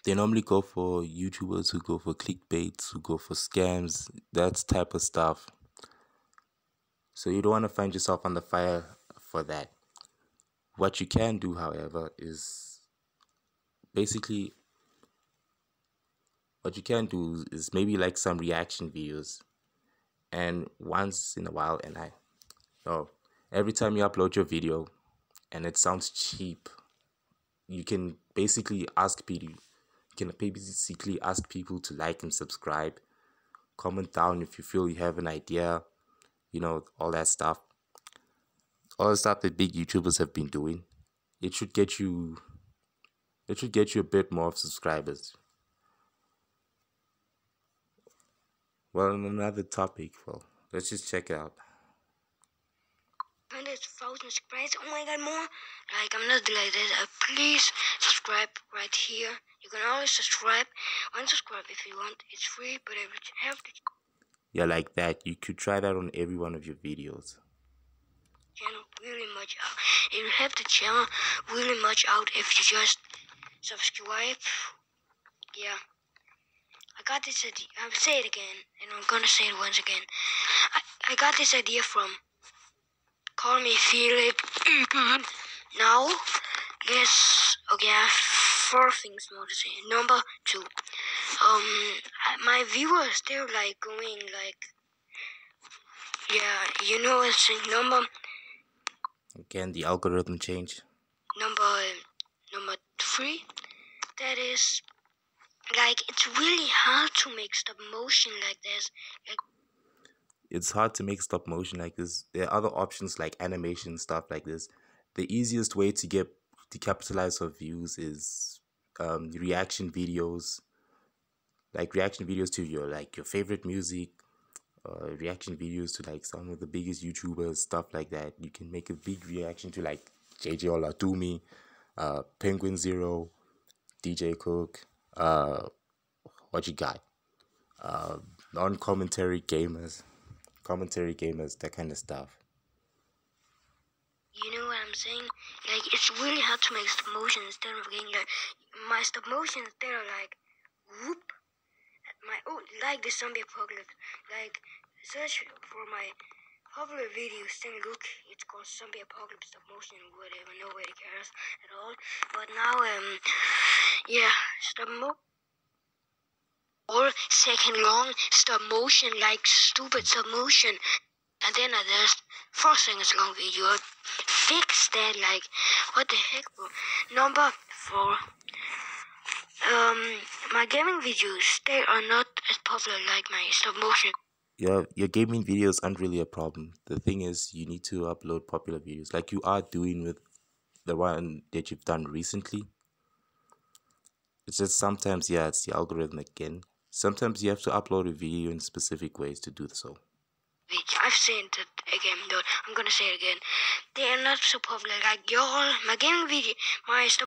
They normally go for YouTubers who go for clickbaits, who go for scams, that type of stuff. So you don't want to find yourself on the fire for that. What you can do, however, is basically maybe like some reaction videos, and once in a while, every time you upload your video and it sounds cheap, you can basically ask people to like and subscribe, comment down if you feel you have an idea, all that stuff. All the stuff that big YouTubers have been doing. It should get you a bit more of subscribers. Well, on another topic, let's just check it out. 100,000 subscribers. Oh my god, more. Like, I'm not like this. Please subscribe right here. You can always subscribe. Unsubscribe if you want. It's free, but I have to. Yeah, like that. You could try that on every one of your videos. Channel really much out. It will help the channel really much out if you just subscribe. Yeah. I got this idea. I'll say it again, and I'm gonna say it once again. I got this idea from Call Me Philip. Now, okay, I have 4 things more to say. Number 2, my viewers, they're like going like, yeah, it's number. Again, the algorithm change. Number 3, that is, like, it's really hard to make stop motion like this. It's hard to make stop motion like this. There are other options like animation, stuff like this. The easiest way to capitalize on views is reaction videos. Like reaction videos to your favorite music, reaction videos to like some of the biggest YouTubers, stuff like that. You can make a big reaction to like JJ Olatumi, Penguin Zero, DJ Cook, what you got? Non-commentary gamers, that kind of stuff. You know what I'm saying? Like, it's really hard to make stop motion instead of getting like my stop motions. They're like whoop. Like the zombie apocalypse. Like, search for my popular videos, then look, it's called zombie apocalypse stop motion, whatever, nobody cares at all. But now, yeah, stop motion. Or second long stop motion, like stupid stop motion. And then there's 4 seconds long video. Fix that, like, what the heck, bro? Number 4. My gaming videos, they are not as popular like my stop motion. Your gaming videos aren't really a problem. The thing is, you need to upload popular videos like you are doing with the one that you've done recently. It's just sometimes, it's the algorithm again. Sometimes you have to upload a video in specific ways to do so. I've said it again, though. I'm gonna say it again. They are not so popular like y'all. My gaming video, my stop